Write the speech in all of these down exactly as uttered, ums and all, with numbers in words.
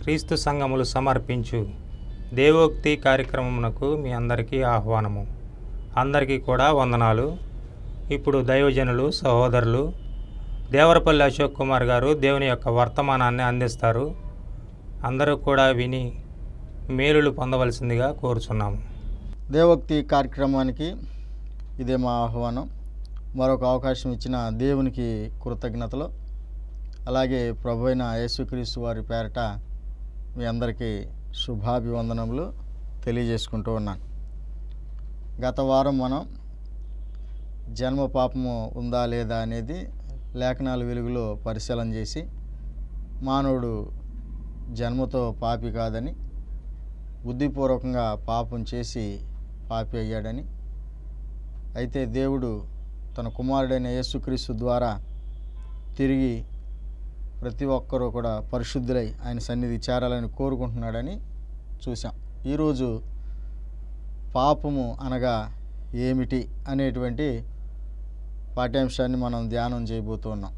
క్రీస్తు సంఘములు సమర్పించు దేవోక్తి కార్యక్రమమునకు మీ అందరికీ ఆహ్వానము. అందరికీ కూడా వందనాలు. ఇప్పుడు దైవజనులు సహోదరులు దేవరపల్లి అశోక్ కుమార్ గారు దేవుని యొక్క వర్తమానాన్ని అందిస్తారు. అందరూ కూడా విని మేలులు పొందవలసిందిగా కోరుచున్నాము. దేవోక్తి కార్యక్రమానికి ఇదే మా ఆహ్వానం. మరొక అవకాశం ఇచ్చిన దేవునికి కృతజ్ఞతలు. అలాగే ప్రభువైన యేసుక్రీస్తు వారి పేరట మీ అందరికీ శుభాభివందనములు తెలియజేసుకుంటూ ఉన్నాను. గత వారం మనం జన్మ పాపము ఉందా లేదా అనేది లేఖనాల వెలుగులో పరిశీలన చేసి మానవుడు జన్మతో పాపి కాదని, బుద్ధిపూర్వకంగా పాపం చేసి పాపి అయ్యాడని, అయితే దేవుడు తన కుమారుడైన యేసుక్రీస్తు ద్వారా తిరిగి ప్రతి ఒక్కరూ కూడా పరిశుద్ధులై ఆయన సన్నిధి చేరాలని కోరుకుంటున్నాడని చూసాం. ఈరోజు పాపము అనగా ఏమిటి అనేటువంటి పాఠ్యాంశాన్ని మనం ధ్యానం చేయబోతున్నాం.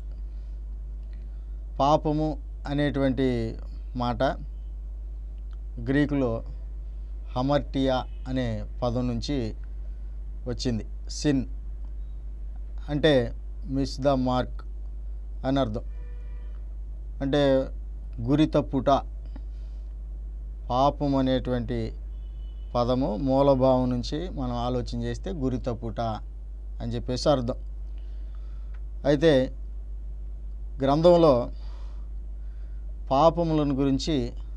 పాపము అనేటువంటి మాట గ్రీకులో హమర్టియా అనే పదం నుంచి వచ్చింది. సిన్ అంటే మిస్ ద మార్క్ అని అర్థం. అంటే గురి తప్పుట. పాపం అనేటువంటి పదము మూలభావం నుంచి మనం ఆలోచన చేస్తే గురి తప్పుట అని చెప్పేసి అర్థం. అయితే గ్రంథంలో పాపములను గురించి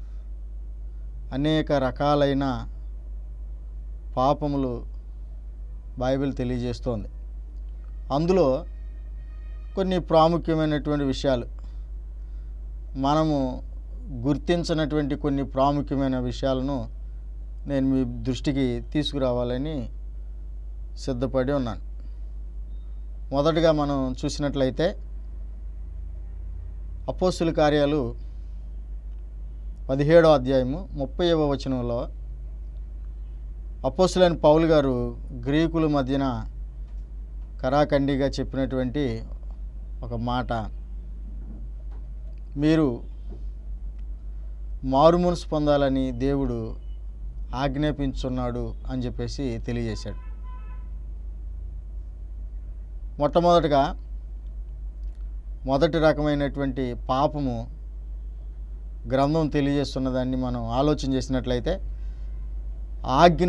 అనేక రకాలైన పాపములు బైబిల్ తెలియజేస్తోంది. అందులో కొన్ని ప్రాముఖ్యమైనటువంటి విషయాలు, మనము గుర్తించినటువంటి కొన్ని ప్రాముఖ్యమైన విషయాలను నేను మీ దృష్టికి తీసుకురావాలని సిద్ధపడి ఉన్నాను. మొదటగా మనం చూసినట్లయితే అపోస్తుల కార్యాలు పదిహేడో అధ్యాయము ముప్పైవ వచనంలో అపోస్తులైన పౌలు గారు గ్రీకుల మధ్యన కరాఖండిగా చెప్పినటువంటి ఒక మాట, మీరు మారుమనసు పొందాలని దేవుడు ఆజ్ఞాపించున్నాడు అని చెప్పేసి తెలియజేశాడు. మొట్టమొదటిగా మొదటి రకమైనటువంటి పాపము గ్రంథం తెలియజేస్తున్నదాన్ని మనం ఆలోచన చేసినట్లయితే ఆజ్ఞ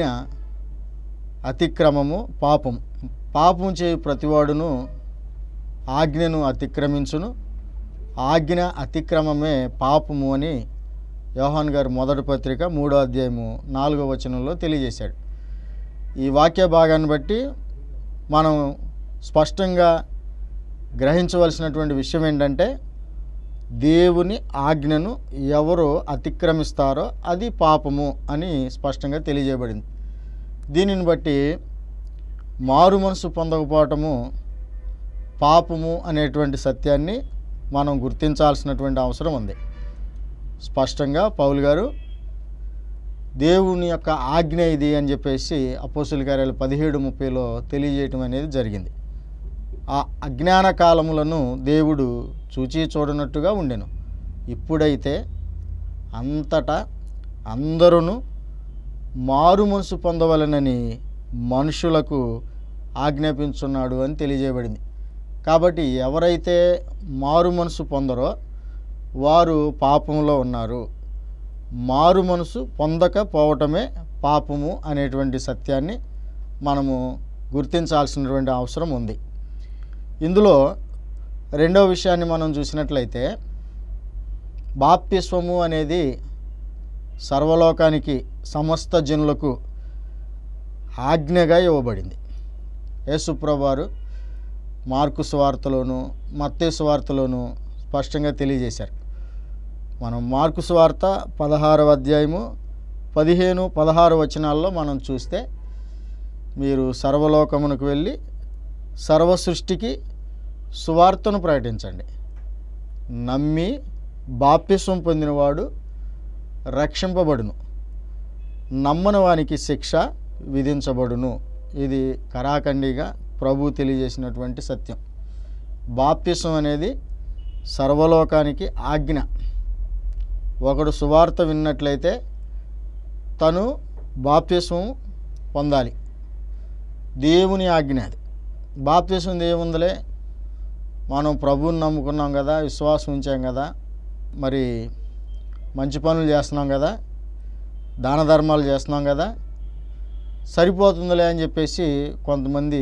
అతిక్రమము పాపము. పాపం చేయు ప్రతివాడును ఆజ్ఞను అతిక్రమించును, ఆజ్ఞ అతిక్రమమే పాపము అని యోహాన్ గారు మొదటి పత్రిక మూడో అధ్యాయము నాలుగో వచనంలో తెలియజేశాడు. ఈ వాక్య భాగాన్ని బట్టి మనం స్పష్టంగా గ్రహించవలసినటువంటి విషయం ఏంటంటే, దేవుని ఆజ్ఞను ఎవరు అతిక్రమిస్తారో అది పాపము అని స్పష్టంగా తెలియజేయబడింది. దీనిని బట్టి మారు మనసు పొందకపోవటము పాపము అనేటువంటి సత్యాన్ని మనం గుర్తించాల్సినటువంటి అవసరం ఉంది. స్పష్టంగా పౌలు గారు దేవుని యొక్క ఆజ్ఞ ఇది అని చెప్పేసి అపోస్తుల కార్యాలు పదిహేడు ముప్పైలో తెలియజేయటం అనేది జరిగింది. ఆ అజ్ఞాన కాలములను దేవుడు చూచి చూడనట్టుగా ఉండెను. ఇప్పుడైతే అంతటా అందరూ మారు మనసు పొందవలనని మనుషులకు ఆజ్ఞాపించున్నాడు అని తెలియజేయబడింది. కాబట్టి ఎవరైతే మారు మనసు పొందరో వారు పాపంలో ఉన్నారు. మారు మనసు పొందకపోవటమే పాపము అనేటువంటి సత్యాన్ని మనము గుర్తించాల్సినటువంటి అవసరం ఉంది. ఇందులో రెండవ విషయాన్ని మనం చూసినట్లయితే, బాప్తిస్వము అనేది సర్వలోకానికి సమస్త జనులకు ఆజ్ఞగా ఇవ్వబడింది. యేసుప్రభువారు మార్కు సువార్తలోను మత్తయి సువార్తలోను స్పష్టంగా తెలియజేశారు. మనం మార్కు సువార్త పదహారవ అధ్యాయము పదిహేను పదహారు వచనాల్లో మనం చూస్తే, మీరు సర్వలోకమునకు వెళ్ళి సర్వ సృష్టికి సువార్తను ప్రకటించండి, నమ్మి బాప్తిస్వం పొందినవాడు రక్షింపబడును, నమ్మని వానికి శిక్ష విధించబడును. ఇది కరాఖండిగా ప్రభు తెలియజేసినటువంటి సత్యం. బాప్తిస్వం అనేది సర్వలోకానికి ఆజ్ఞ. ఒకడు సువార్త విన్నట్లయితే తను బాప్తిస్మం పొందాలి. దేవుని ఆజ్ఞ అది. బాప్తిస్మం ఏముందిలే, మనం ప్రభువుని నమ్ముకున్నాం కదా, విశ్వాసం ఉంచాం కదా, మరి మంచి పనులు చేస్తున్నాం కదా, దాన ధర్మాలు చేస్తున్నాం కదా, సరిపోతుందిలే అని చెప్పేసి కొంతమంది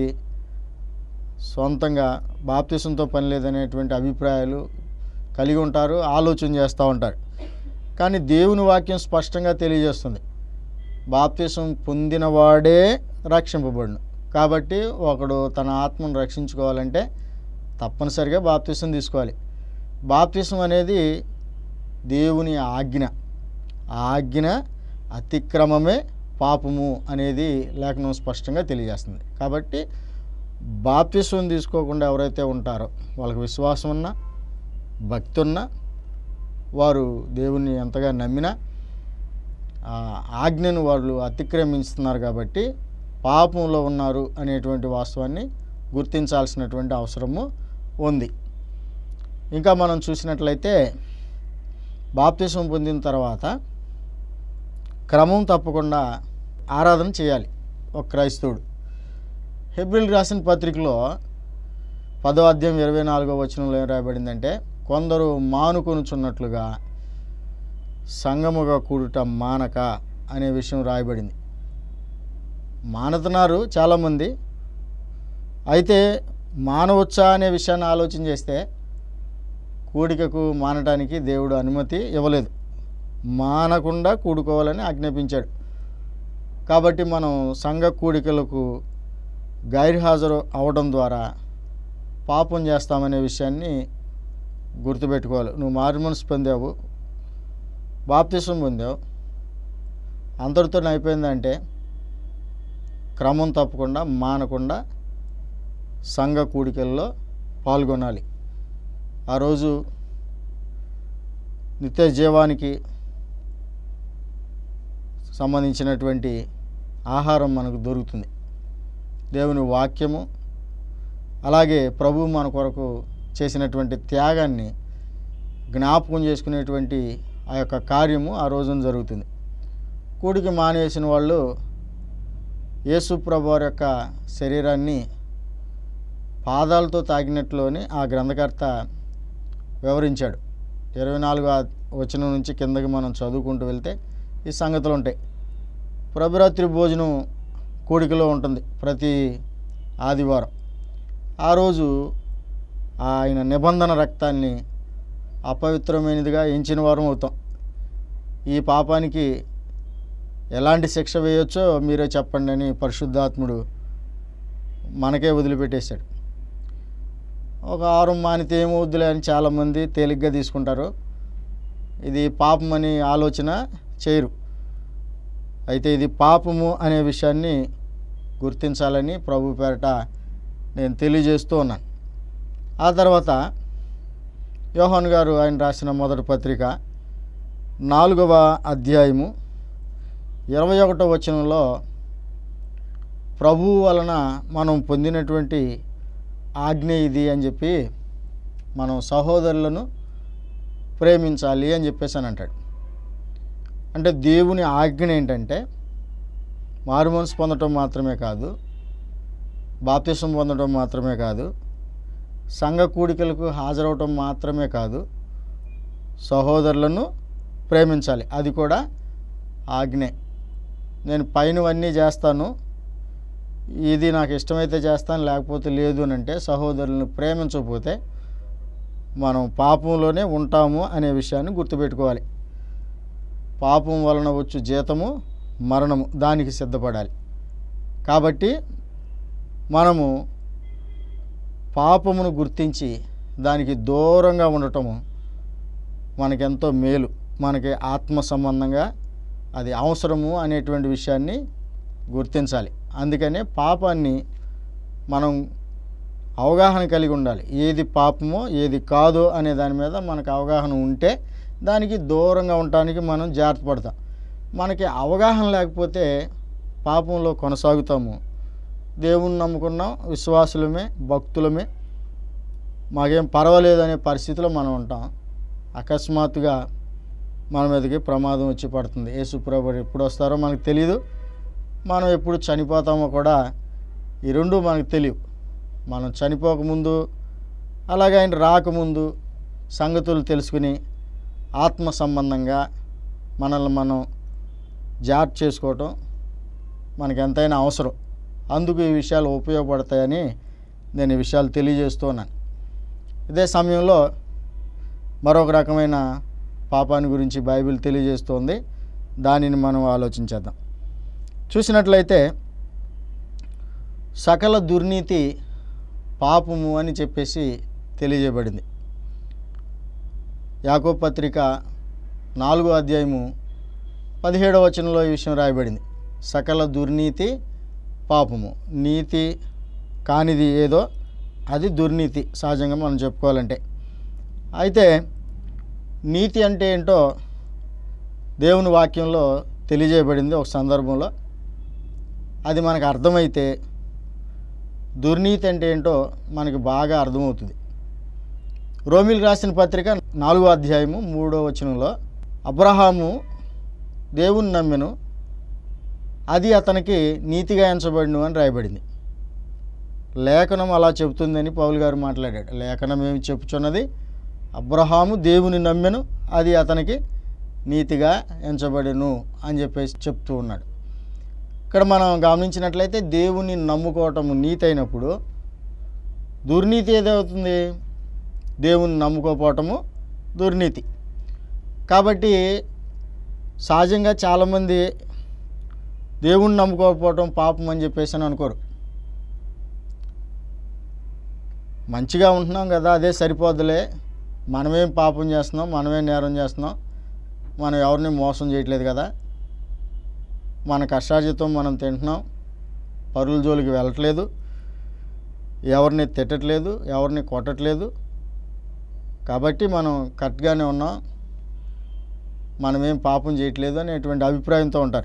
సొంతంగా బాప్తిసంతో పని లేదనేటువంటి అభిప్రాయాలు కలిగి ఉంటారు, ఆలోచన చేస్తూ ఉంటారు. కానీ దేవుని వాక్యం స్పష్టంగా తెలియజేస్తుంది, బాప్తిసం పొందినవాడే రక్షింపబడును. కాబట్టి ఒకడు తన ఆత్మను రక్షించుకోవాలంటే తప్పనిసరిగా బాప్తిసం తీసుకోవాలి. బాప్తిసం అనేది దేవుని ఆజ్ఞ. ఆ ఆజ్ఞ అతిక్రమమే పాపము అనేది లేఖనం స్పష్టంగా తెలియజేస్తుంది. కాబట్టి బాప్తిసం తీసుకోకుండా ఎవరైతే ఉంటారో, వాళ్ళకి విశ్వాసం ఉన్నా భక్తి ఉన్నా, వారు దేవుణ్ణి ఎంతగా నమ్మినా ఆ ఆజ్ఞను వాళ్ళు అతిక్రమిస్తున్నారు. కాబట్టి పాపంలో ఉన్నారు అనేటువంటి వాస్తవాన్ని గుర్తించాల్సినటువంటి అవసరము ఉంది. ఇంకా మనం చూసినట్లయితే బాప్తిసం పొందిన తర్వాత క్రమం తప్పకుండా ఆరాధన చేయాలి ఒక క్రైస్తవుడు. హెబ్రీయులకు రాసిన పత్రికలో పదో అధ్యాయం ఇరవై నాలుగో వచనంలో ఏం రాయబడిందంటే, కొందరు మానుకొనుచున్నట్లుగా సంగముగా కూడుట మానక అనే విషయం రాయబడింది. మానుతున్నారు చాలామంది. అయితే మానవచ్చా అనే విషయాన్ని ఆలోచన చేస్తే కూడికకు మానటానికి దేవుడు అనుమతి ఇవ్వలేదు, మానకుండా కూడుకోవాలని ఆజ్ఞాపించాడు. కాబట్టి మనం సంఘ కూడికలకు గైర్హాజరు అవడం ద్వారా పాపం చేస్తామనే విషయాన్ని గుర్తుపెట్టుకోవాలి. నువ్వు మారుమనసు పొందావు, బాప్తిసం పొందావు, అందరితో అయిపోయిందంటే క్రమం తప్పకుండా మానకుండా సంఘ కూడికల్లో పాల్గొనాలి. ఆ రోజు నిత్య జీవానికి సంబంధించినటువంటి ఆహారం మనకు దొరుకుతుంది. దేవుని వాక్యము, అలాగే ప్రభువు మన కొరకు చేసినటువంటి త్యాగాన్ని జ్ఞాపకం చేసుకునేటువంటి ఆ యొక్క కార్యము ఆ రోజున జరుగుతుంది. కూడికి మానేసిన వాళ్ళు యేసు ప్రభువారి యొక్క శరీరాన్ని పాదాలతో తాకినట్లుని ఆ గ్రంథకర్త వివరించాడు. ఇరవై నాలుగో వచనం నుంచి కిందకి మనం చదువుకుంటూ వెళ్తే ఈ సంగతులు ఉంటాయి. ప్రభురాత్రి భోజనం కూడికలో ఉంటుంది ప్రతి ఆదివారం. ఆ రోజు ఆయన నిబంధన రక్తాన్ని అపవిత్రమైనదిగా ఎంచిన వారం అవుతాం. ఈ పాపానికి ఎలాంటి శిక్ష వేయొచ్చో మీరే చెప్పండి అని పరిశుద్ధాత్ముడు మనకే వదిలిపెట్టేశాడు. ఒక ఆరు మానితే ఏమవుద్దులే అని చాలామంది తేలిగ్గా తీసుకుంటారు, ఇది పాపమని ఆలోచన చేయరు. అయితే ఇది పాపము అనే విషయాన్ని గుర్తించాలని ప్రభు పేరట నేను తెలియజేస్తూ ఉన్నాను. ఆ తర్వాత యోహాను గారు ఆయన రాసిన మొదటి పత్రిక నాలుగవ అధ్యాయము ఇరవై ఒకటో వచనంలో ప్రభువు వలన మనం పొందినటువంటి ఆజ్ఞ ఇది అని చెప్పి, మనం సహోదరులను ప్రేమించాలి అని చెప్పేసి అని అంటాడు. అంటే దేవుని ఆజ్ఞ ఏంటంటే మారు మనసు పొందటం మాత్రమే కాదు, బాప్తిసం పొందడం మాత్రమే కాదు, సంఘ కూడికలకు హాజరవటం మాత్రమే కాదు, సహోదరులను ప్రేమించాలి. అది కూడా ఆజ్ఞే. నేను పైనవన్నీ చేస్తాను, ఇది నాకు ఇష్టమైతే చేస్తాను, లేకపోతే లేదు అని అంటే, సహోదరులను ప్రేమించకపోతే మనం పాపంలోనే ఉంటాము అనే విషయాన్ని గుర్తుపెట్టుకోవాలి. పాపం వలన వచ్చు జీతము మరణము, దానికి సిద్ధపడాలి. కాబట్టి మనము పాపమును గుర్తించి దానికి దూరంగా ఉండటము మనకెంతో మేలు, మనకి ఆత్మ సంబంధంగా అది అవసరము అనేటువంటి విషయాన్ని గుర్తించాలి. అందుకనే పాపాన్ని మనం అవగాహన కలిగి ఉండాలి. ఏది పాపమో ఏది కాదో అనే దాని మీద మనకు అవగాహన ఉంటే దానికి దూరంగా ఉండటానికి మనం జాగ్రత్త పడతాం. మనకి అవగాహన లేకపోతే పాపంలో కొనసాగుతాము. దేవుణ్ణి నమ్ముకున్నాం, విశ్వాసులమే, భక్తులమే, మాకేం పర్వాలేదు అనే పరిస్థితిలో మనం ఉంటాం. అకస్మాత్తుగా మన మీదకి ప్రమాదం వచ్చి పడుతుంది. యేసు ప్రభువు ఎప్పుడు వస్తారో మనకు తెలియదు, మనం ఎప్పుడు చనిపోతామో కూడా ఈ రెండు మనకు తెలియవు. మనం చనిపోకముందు అలాగే ఆయన రాకముందు సంగతులు తెలుసుకుని ఆత్మ సంబంధంగా మనల్ని మనం జాగ్రత్త చేసుకోవటం మనకు ఎంతైనా అవసరం. అందుకు ఈ విషయాలు ఉపయోగపడతాయని నేను ఈ విషయాలు తెలియజేస్తున్నాను. ఇదే సమయంలో మరొక రకమైన పాపాన్ని గురించి బైబిల్ తెలియజేస్తోంది. దానిని మనం ఆలోచించేద్దాం. చూసినట్లయితే సకల దుర్నీతి పాపము అని చెప్పేసి తెలియజేయబడింది. యాకోబు పత్రిక నాలుగో అధ్యాయము పదిహేడవ వచనంలో ఈ విషయం రాయబడింది. సకల దుర్నీతి పాపము. నీతి కానిది ఏదో అది దుర్నీతి సహజంగా మనం చెప్పుకోవాలంటే. అయితే నీతి అంటే ఏంటో దేవుని వాక్యంలో తెలియజేయబడింది ఒక సందర్భంలో. అది మనకు అర్థమైతే దుర్నీతి అంటే ఏంటో మనకు బాగా అర్థమవుతుంది. రోమీలు రాసిన పత్రిక నాలుగో అధ్యాయము మూడో వచనంలో అబ్రహాము దేవుని నమ్మెను, అది అతనికి నీతిగా ఎంచబడిను అని రాయబడింది. లేఖనం అలా చెబుతుందని పౌలు గారు మాట్లాడాడు. లేఖనం ఏమి చెప్పుచున్నది? అబ్రహాము దేవుని నమ్మెను, అది అతనికి నీతిగా ఎంచబడిను అని చెప్పేసి చెప్తూ ఉన్నాడు. ఇక్కడ మనం గమనించినట్లయితే దేవుని నమ్ముకోవటము నీతి అయినప్పుడు దుర్నీతి ఏదవుతుంది? దేవుని నమ్ముకోపోవటము దుర్నీతి. కాబట్టి సహజంగా చాలామంది దేవుణ్ణి నమ్ముకోకపోవటం పాపం అని చెప్పేసి అని అనుకోరు. మంచిగా ఉంటున్నాం కదా, అదే సరిపోద్దులే, మనమేం పాపం చేస్తున్నాం, మనమేం నేరం చేస్తున్నాం, మనం ఎవరిని మోసం చేయట్లేదు కదా, మన కష్టార్జితం మనం తింటున్నాం, పరుల జోలికి వెళ్ళట్లేదు, ఎవరిని తిట్టట్లేదు, ఎవరిని కొట్టట్లేదు, కాబట్టి మనం కరెక్ట్గానే ఉన్నాం, మనమేం పాపం చేయట్లేదు అనేటువంటి అభిప్రాయంతో ఉంటారు.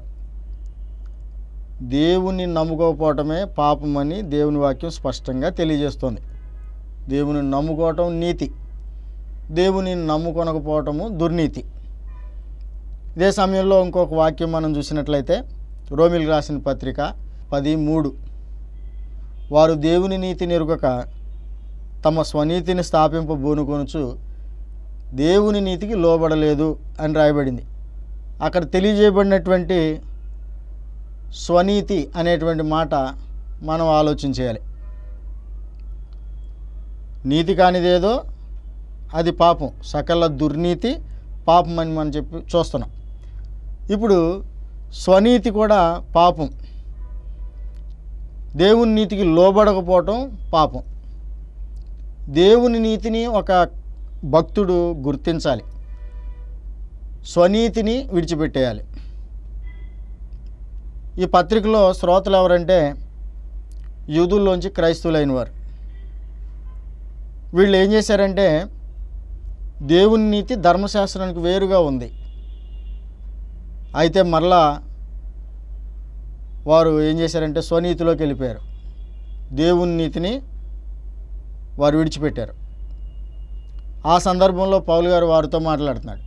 దేవుని నమ్ముకోకపోవటమే పాపమని దేవుని వాక్యం స్పష్టంగా తెలియజేస్తుంది. దేవుని నమ్ముకోవటం నీతి, దేవుని నమ్ముకొనకపోవటము దుర్నీతి. ఇదే సమయంలో ఇంకొక వాక్యం మనం చూసినట్లయితే రోమీలు రాసిన పత్రిక పది మూడు, వారు దేవుని నీతిని ఎరుగక తమ స్వనీతిని స్థాపింపబూనుకొనుచు దేవుని నీతికి లోబడలేదు అని రాయబడింది. అక్కడ తెలియజేయబడినటువంటి స్వనీతి అనేటువంటి మాట మనం ఆలోచించేయాలి. నీతి కానిదేదో అది పాపం, సకల దుర్నీతి పాపం అని మనం చెప్పి చూస్తున్నాం. ఇప్పుడు స్వనీతి కూడా పాపం, దేవుని నీతికి లోబడకపోవటం పాపం. దేవుని నీతిని ఒక భక్తుడు గుర్తించాలి, స్వనీతిని విడిచిపెట్టేయాలి. ఈ పత్రికలో శ్రోతలు ఎవరంటే యూదుల్లోంచి క్రైస్తవులైన వారు. వీళ్ళు ఏం చేశారంటే దేవుని నీతి ధర్మశాస్త్రానికి వేరుగా ఉంది. అయితే మరలా వారు ఏం చేశారంటే స్వనీతిలోకి వెళ్ళిపోయారు. దేవుని నీతిని వారు విడిచిపెట్టారు. ఆ సందర్భంలో పౌలు గారు వారితో మాట్లాడుతున్నాడు.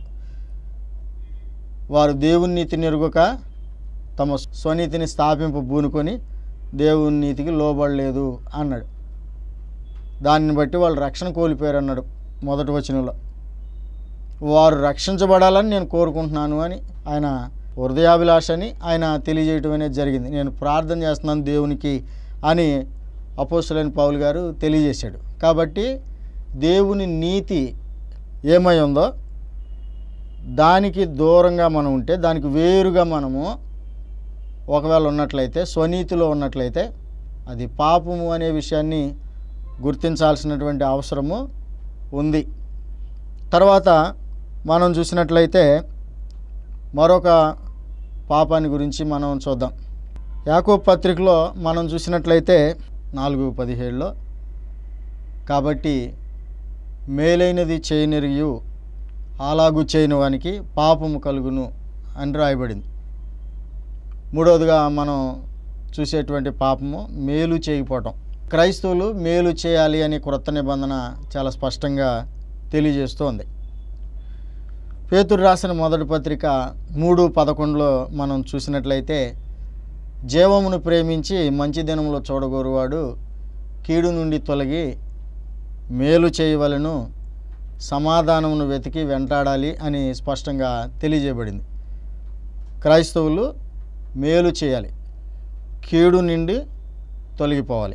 వారు దేవుని నీతిని ఎరుగక తమ స్వనీతిని స్థాపింప బూనుకొని దేవుని నీతికి లోబడలేదు అన్నాడు. దానిని బట్టి వాళ్ళు రక్షణ కోల్పోయారు అన్నాడు మొదటి వచనంలో. వారు రక్షించబడాలని నేను కోరుకుంటున్నాను అని ఆయన హృదయాభిలాషని ఆయన తెలియజేయటం అనేది జరిగింది. నేను ప్రార్థన చేస్తున్నాను దేవునికి అని అపోస్తలుడైన పౌలు గారు తెలియజేశాడు. కాబట్టి దేవుని నీతి ఏమై ఉందో దానికి దూరంగా మనం ఉంటే, దానికి వేరుగా మనము ఒకవేళ ఉన్నట్లయితే, స్వనీతిలో ఉన్నట్లయితే అది పాపము అనే విషయాన్ని గుర్తించాల్సినటువంటి అవసరము ఉంది. తర్వాత మనం చూసినట్లయితే మరొక పాపాన్ని గురించి మనం చూద్దాం. యాకోబు పత్రికలో మనం చూసినట్లయితే నాలుగు పదిహేడులో, కాబట్టి మేలైనది చేయనిరియు అలాగు చేయని వానికి పాపము కలుగును అని రాయబడింది. మూడవదిగా మనం చూసేటువంటి పాపము మేలు చేయకపోవటం. క్రైస్తవులు మేలు చేయాలి అని క్రొత్త నిబంధన చాలా స్పష్టంగా తెలియజేస్తోంది. పేతురు రాసిన మొదటి పత్రిక మూడు పదకొండులో మనం చూసినట్లయితే, జీవమును ప్రేమించి మంచి దినములో చూడగోరువాడు కీడు నుండి తొలగి మేలు చేయవలెను, సమాధానమును వెతికి వెంటాడాలి అని స్పష్టంగా తెలియజేయబడింది. క్రైస్తవులు మేలు చేయాలి, కీడు నుండి తొలగిపోవాలి.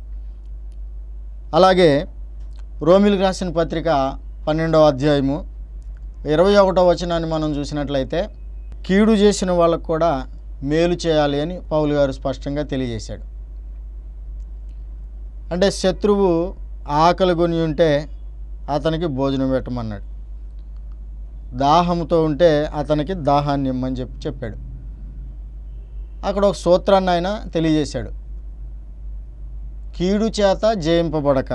అలాగే రోమిలకు రాసిన పత్రిక పన్నెండవ అధ్యాయము ఇరవై ఒకటో వచనాన్ని మనం చూసినట్లయితే, కీడు చేసిన వాళ్ళకు కూడా మేలు చేయాలి అని పౌలు గారు స్పష్టంగా తెలియజేశాడు. అంటే శత్రువు ఆకలి కొని ఉంటే అతనికి భోజనం పెట్టమన్నాడు, దాహంతో ఉంటే అతనికి దాహాన్ని ఇమ్మని చెప్పి చెప్పాడు. అక్కడ ఒక సూత్రాన్ని ఆయన తెలియజేశాడు, కీడు చేత జయింపబడక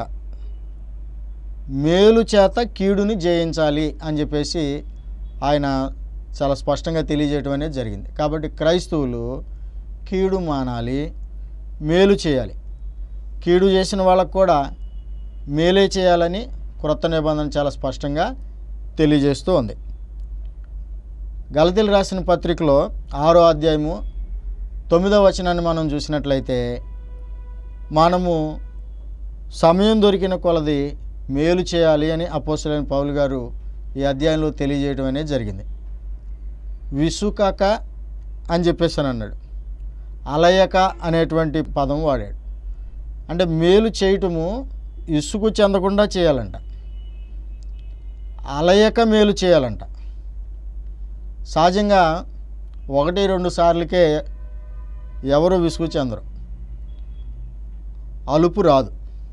మేలు చేత కీడుని జయించాలి అని చెప్పేసి ఆయన చాలా స్పష్టంగా తెలియజేయటం అనేది జరిగింది. కాబట్టి క్రైస్తవులు కీడు మానాలి, మేలు చేయాలి. కీడు చేసిన వాళ్ళకు కూడా మేలే చేయాలని క్రొత్త నిబంధన చాలా స్పష్టంగా తెలియజేస్తూ ఉంది. గలతీయులకు రాసిన పత్రికలో ఆరో అధ్యాయము తొమ్మిదవ వచనాన్ని మనం చూసినట్లయితే, మనము సమయం దొరికిన కొలది మేలు చేయాలి అని అపోస్తలుడైన పౌలు గారు ఈ అధ్యాయంలో తెలియజేయడం అనేది జరిగింది. విసుకక అని చెప్పేసి అని అన్నాడు, అలయక అనేటువంటి పదం వాడాడు. అంటే మేలు చేయటము ఇసుకు చెందకుండా చేయాలంట, అలయక మేలు చేయాలంట. సహజంగా ఒకటి రెండు సార్లకే ఎవరు విసుగు చెందరు, అలుపు రాదు.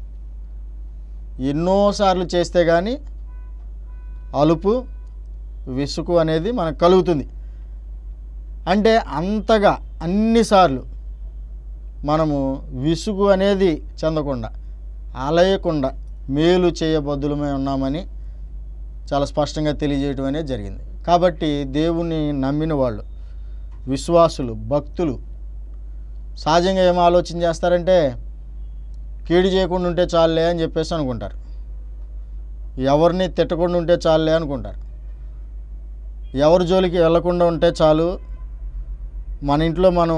ఎన్నోసార్లు చేస్తే కానీ అలుపు విసుగు అనేది మనకు కలుగుతుంది. అంటే అంతగా అన్నిసార్లు మనము విసుగు అనేది చెందకుండా, అలయకుండా మేలు చేయబద్దులమై ఉన్నామని చాలా స్పష్టంగా తెలియజేయడం అనేది జరిగింది. కాబట్టి దేవుణ్ణి నమ్మిన వాళ్ళు, విశ్వాసులు, భక్తులు సహజంగా ఏం ఆలోచన చేస్తారంటే, కీడు చేయకుండా ఉంటే చాలులే అని చెప్పేసి అనుకుంటారు, ఎవరిని తిట్టకుండా ఉంటే చాలులే అనుకుంటారు, ఎవరి జోలికి వెళ్లకుండా ఉంటే చాలు, మన ఇంట్లో మనం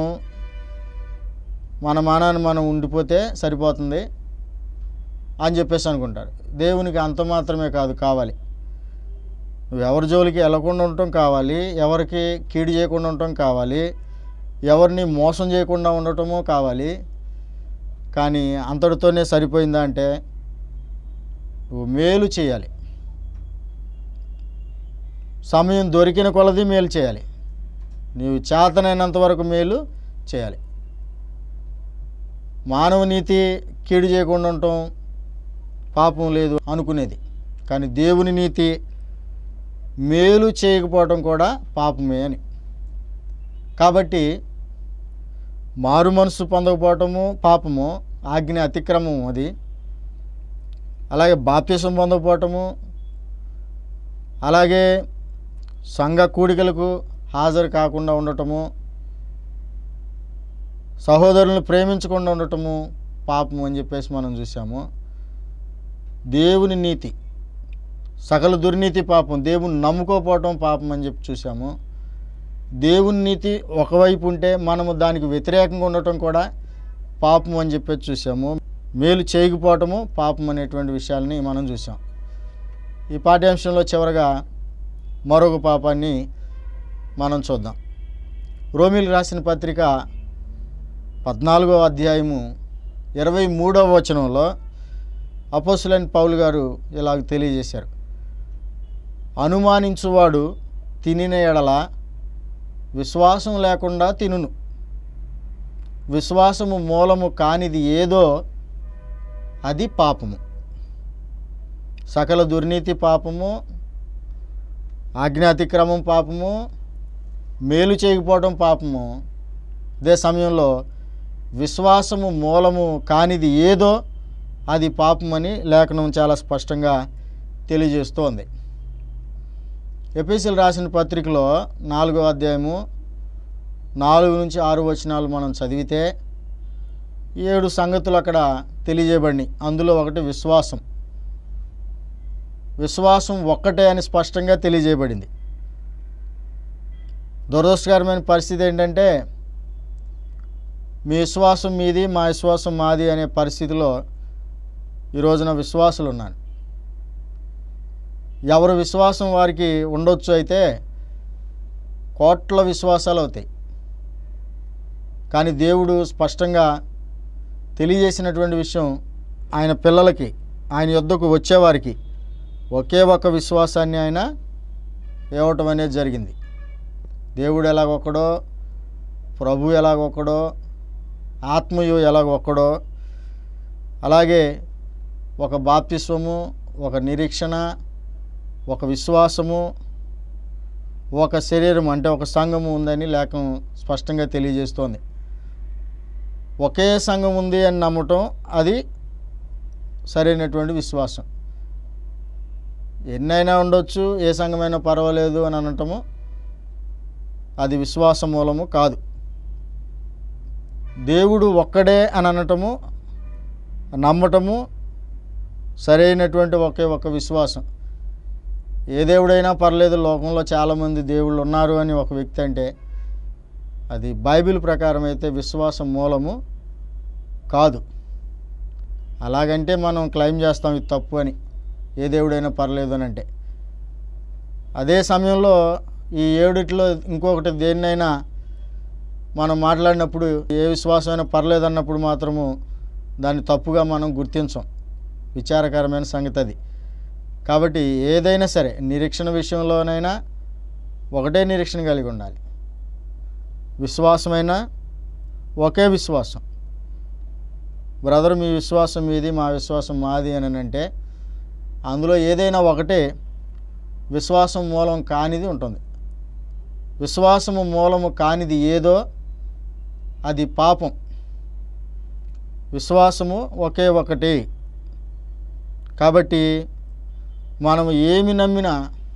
మన మానాన్ని మనం ఉండిపోతే సరిపోతుంది అని చెప్పేసి అనుకుంటారు. దేవునికి అంత మాత్రమే కాదు కావాలి, నువ్వు ఎవరి జోలికి వెళ్లకుండా ఉండటం కావాలి, ఎవరికి కీడు చేయకుండా ఉండటం కావాలి, ఎవరిని మోసం చేయకుండా ఉండటము కావాలి. కానీ అంతటితోనే సరిపోయిందా అంటే, నువ్వు మేలు చేయాలి, సమయం దొరికిన కొలది మేలు చేయాలి, నీవు చేతనైనంత వరకు మేలు చేయాలి. మానవ నీతి కీడు చేయకుండా ఉండటం పాపం లేదు అనుకునేది, కానీ దేవుని నీతి మేలు చేయకపోవటం కూడా పాపమే అని. కాబట్టి మారు మనసు పొందకపోవటము పాపము, ఆజ్ఞ అతిక్రమము అది. అలాగే బాప్తిసం పొందకపోవటము, అలాగే సంఘ కూడికలకు హాజరు కాకుండా ఉండటము, సహోదరులను ప్రేమించకుండా ఉండటము పాపము అని చెప్పేసి మనం చూసాము. దేవుని నీతి సకల దుర్నీతి పాపం, దేవుని నమ్ముకోపోవటం పాపం అని చెప్పి చూసాము. దేవుని నీతి ఒకవైపు ఉంటే మనము దానికి వ్యతిరేకంగా ఉండటం కూడా పాపం అని చెప్పేసి చూసాము. మేలు చేయకపోవటము పాపం అనేటువంటి విషయాలని మనం చూసాం. ఈ పాఠ్యాంశంలో చివరగా మరొక పాపాన్ని మనం చూద్దాం. రోమీలకు రాసిన పత్రిక పద్నాలుగవ అధ్యాయము ఇరవై మూడవ వచనంలో అపోస్తలుడైన పౌలు గారు ఇలాగ తెలియజేశారు, అనుమానించువాడు తినిన ఎడల విశ్వాసం లేకుండా తినును, విశ్వాసము మూలము కానిది ఏదో అది పాపము. సకల దుర్నీతి పాపము, ఆజ్ఞాతిక్రమం పాపము, మేలు చేయకపోవడం పాపము. అదే సమయంలో విశ్వాసము మూలము కానిది ఏదో అది పాపమని లేఖనం చాలా స్పష్టంగా తెలియజేస్తోంది. ఎఫెసీయులకు రాసిన పత్రికలో నాలుగో అధ్యాయము నాలుగు నుంచి ఆరు వచనాలు మనం చదివితే ఏడు సంగతులు అక్కడ తెలియజేయబడినాయి. అందులో ఒకటి విశ్వాసం. విశ్వాసం ఒక్కటే అని స్పష్టంగా తెలియజేయబడింది. దురదృష్టకరమైన పరిస్థితి ఏంటంటే మీ విశ్వాసం మీది, మా విశ్వాసం మాది అనే పరిస్థితిలో ఈ రోజున విశ్వాసులు ఉన్నారు. ఎవరు విశ్వాసం వారికి ఉండొచ్చు, అయితే కోట్ల విశ్వాసాలు అవుతాయి. కానీ దేవుడు స్పష్టంగా తెలియజేసినటువంటి విషయం, ఆయన పిల్లలకి, ఆయన యొద్దకు వచ్చేవారికి ఒకే ఒక విశ్వాసాన్ని ఆయన ఇవ్వటం అనేది జరిగింది. దేవుడు ఎలాగొక్కడో, ప్రభు ఎలాగొక్కడో, ఆత్మయు ఎలాగొక్కడో, అలాగే ఒక బాప్తిస్వము, ఒక నిరీక్షణ, ఒక విశ్వాసము, ఒక శరీరం అంటే ఒక సంఘము ఉందని లేఖనం స్పష్టంగా తెలియజేస్తోంది. ఒకే సంఘం ఉంది అని నమ్మటం అది సరైనటువంటి విశ్వాసం. ఎన్నైనా ఉండొచ్చు, ఏ సంఘమైనా పర్వాలేదు అని అనటము అది విశ్వాస మూలము కాదు. దేవుడు ఒక్కడే అని అనటము, నమ్మటము సరైనటువంటి ఒకే ఒక విశ్వాసం. ఏ దేవుడైనా పర్లేదు, లోకంలో చాలామంది దేవుళ్ళు ఉన్నారు అని ఒక వ్యక్తి అంటే అది బైబిల్ ప్రకారం అయితే విశ్వాసం మూలము కాదు. అలాగంటే మనం క్లెయిమ్ చేస్తాం ఇది తప్పు అని, ఏ దేవుడైనా పర్లేదు అని అంటే. అదే సమయంలో ఈ ఏడిట్లో ఇంకొకటి దేన్నైనా మనం మాట్లాడినప్పుడు ఏ విశ్వాసమైనా పర్లేదు అన్నప్పుడు మాత్రము దాన్ని తప్పుగా మనం గుర్తించం. విచారకరమైన సంగతి అది. కాబట్టి ఏదైనా సరే నిరీక్షణ విషయంలోనైనా ఒకటే నిరీక్షణ కలిగి ఉండాలి. విశ్వాసమైనా ఒకే విశ్వాసం. బ్రదర్ మీ విశ్వాసం మీది, మా విశ్వాసం మాది అని అంటే అందులో ఏదైనా ఒకటే విశ్వాసం మూలం కానిది ఉంటుంది. విశ్వాసము మూలము కానిది ఏదో అది పాపం. విశ్వాసము ఒకే ఒకటి. కాబట్టి మనము ఏమి నమ్మినా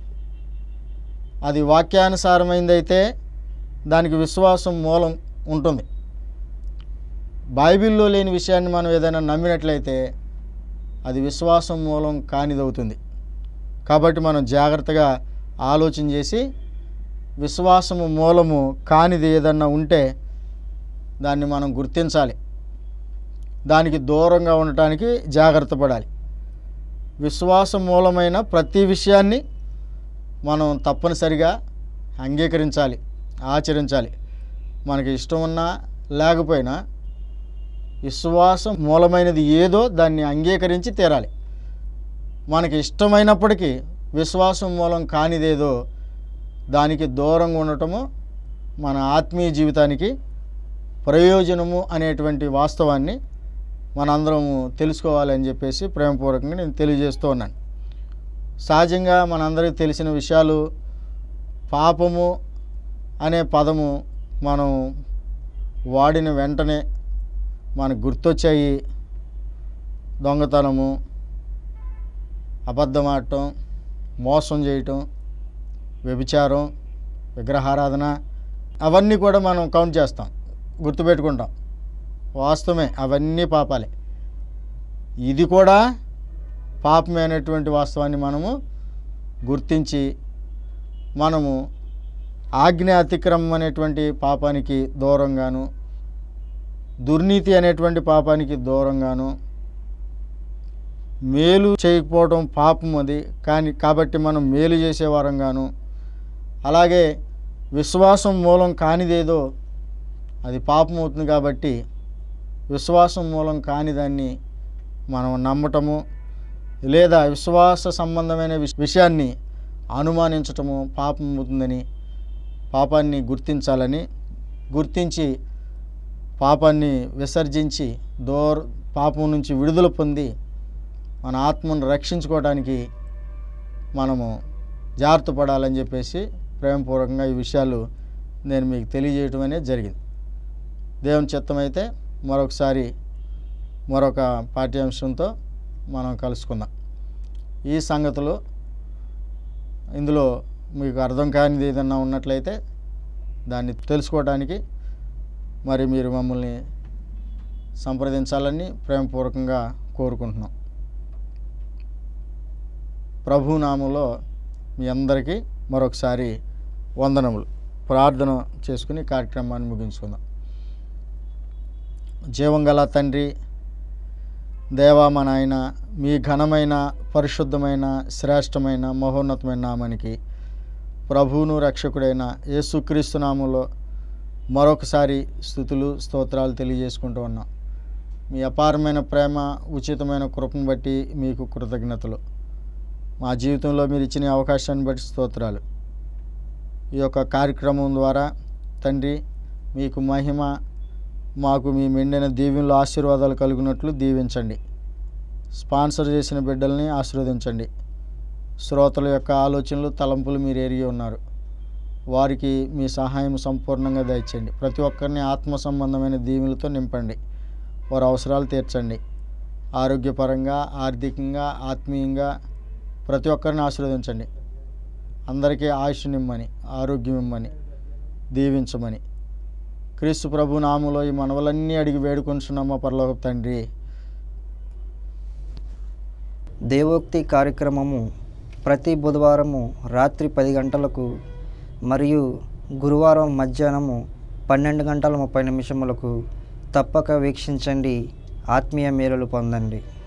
అది వాక్యానుసారమైందైతే దానికి విశ్వాసం మూలం ఉంటుంది. బైబిల్లో లేని విషయాన్ని మనం ఏదైనా నమ్మినట్లయితే అది విశ్వాసం మూలం కానిదవుతుంది. కాబట్టి మనం జాగ్రత్తగా ఆలోచన చేసి విశ్వాసము మూలము కానిది ఏదన్నా ఉంటే దాన్ని మనం గుర్తించాలి. దానికి దూరంగా ఉండటానికి జాగ్రత్త పడాలి. విశ్వాస మూలమైన ప్రతి విషయాన్ని మనం తప్పనిసరిగా అంగీకరించాలి, ఆచరించాలి. మనకి ఇష్టం ఉన్నా లేకపోయినా విశ్వాసం మూలమైనది ఏదో దాన్ని అంగీకరించి తీరాలి. మనకి ఇష్టమైనప్పటికీ విశ్వాసం మూలం కానిదేదో దానికి దూరంగా ఉండటము మన ఆత్మీయ జీవితానికి ప్రయోజనము అనేటువంటి వాస్తవాన్ని మనందరము తెలుసుకోవాలని చెప్పేసి ప్రేమపూర్వకంగా నేను తెలియజేస్తూ ఉన్నాను. సహజంగా మనందరికీ తెలిసిన విషయాలు, పాపము అనే పదము మనం వాడిన వెంటనే మనకు గుర్తొచ్చాయి. దొంగతనము, అబద్ధమాడటం, మోసం చేయటం, వ్యభిచారం, విగ్రహారాధన, అవన్నీ కూడా మనం కౌంట్ చేస్తాం, గుర్తుపెట్టుకుంటాం. వాస్తవమే, అవన్నీ పాపాలే. ఇది కూడా పాపమే అనేటువంటి వాస్తవాన్ని మనము గుర్తించి మనము ఆజ్ఞ అతిక్రమం అనేటువంటి పాపానికి దూరంగాను, దుర్నీతి అనేటువంటి పాపానికి దూరంగాను, మేలు చేయకపోవడం పాపం అది కానీ కాబట్టి మనం మేలు చేసేవారంగాను, అలాగే విశ్వాసం మూలం కానిదేదో అది పాపం అవుతుంది కాబట్టి విశ్వాసం మూలం కాని దాన్ని మనం నమ్మటము లేదా విశ్వాస సంబంధమైన విషయాన్ని అనుమానించటము పాపం అవుతుందని పాపాన్ని గుర్తించాలని, గుర్తించి పాపాన్ని విసర్జించి దూర పాపం నుంచి విడుదల పొంది మన ఆత్మను రక్షించుకోవడానికి మనము జాగ్రత్త పడాలని చెప్పేసి ప్రేమపూర్వకంగా ఈ విషయాలు నేను మీకు తెలియజేయటం అనేది జరిగింది. దేవుని చిత్తమైతే మరొకసారి మరొక పాఠ్యాంశంతో మనం కలుసుకుందాం. ఈ సంగతులు ఇందులో మీకు అర్థం కానిది ఏదన్నా ఉన్నట్లయితే దాన్ని తెలుసుకోవడానికి మరి మీరు మమ్మల్ని సంప్రదించాలని ప్రేమపూర్వకంగా కోరుకుంటున్నాం. ప్రభునామంలో మీ అందరికీ మరొకసారి వందనములు. ప్రార్థన చేసుకుని కార్యక్రమాన్ని ముగించుకుందాం. జీవం గల తండ్రి, దేవా మా నాయన, మీ ఘనమైన, పరిశుద్ధమైన, శ్రేష్టమైన, మహోన్నతమైన నామానికి ప్రభువును రక్షకుడైన యేసుక్రీస్తు నామంలో మరొకసారి స్తుతులు స్తోత్రాలు తెలియజేసుకుంటూ ఉన్నాం. మీ అపారమైన ప్రేమ, ఉచితమైన కృపను బట్టి మీకు కృతజ్ఞతలు. మా జీవితంలో మీరు ఇచ్చిన అవకాశాన్ని బట్టి స్తోత్రాలు. ఈ యొక్క కార్యక్రమం ద్వారా తండ్రి మీకు మహిమ, మాకు మీ మెండైన దీవెనలు ఆశీర్వాదాలు కలుగునట్లు దీవించండి. స్పాన్సర్ చేసిన బిడ్డల్ని ఆశీర్వదించండి. శ్రోతల యొక్క ఆలోచనలు, తలంపులు మీరు ఎరిగి ఉన్నారు. వారికి మీ సహాయం సంపూర్ణంగా దయచేయండి. ప్రతి ఒక్కరిని ఆత్మ సంబంధమైన దీవెనలతో నింపండి. వారి అవసరాలు తీర్చండి. ఆరోగ్యపరంగా, ఆర్థికంగా, ఆత్మీయంగా ప్రతి ఒక్కరిని ఆశీర్వదించండి. అందరికీ ఆయుష్ నిమ్మని, ఆరోగ్యం ఇమ్మని, దీవించమని క్రీస్తు ప్రభు నామములో ఈ మనవలన్నీ అడిగి వేడుకొంచున్నామా పరలోకపు తండ్రి. దేవోక్తి కార్యక్రమము ప్రతి బుధవారము రాత్రి పది గంటలకు మరియు గురువారం మధ్యాహ్నము పన్నెండు గంటల ముప్పై నిమిషములకు తప్పక వీక్షించండి. ఆత్మీయ మేలులు పొందండి.